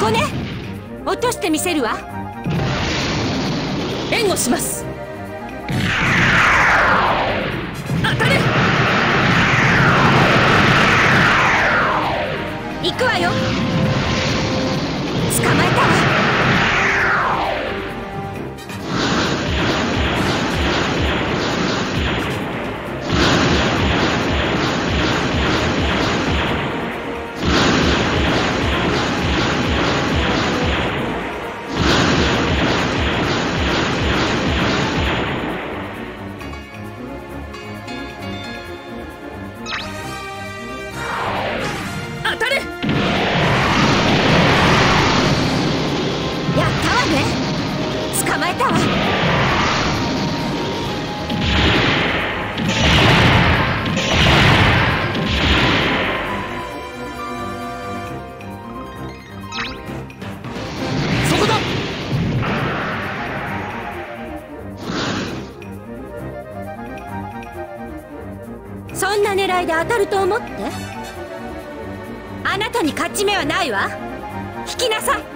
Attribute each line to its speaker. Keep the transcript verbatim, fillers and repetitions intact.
Speaker 1: こね、落としてみせるわ。援護します。当たれ。行くわよ。捕まえたわ。当たれ。やったわね。捕まえたわ。そこだ。そんな狙いで当たると思って？あなたに勝ち目はないわ。引きなさい。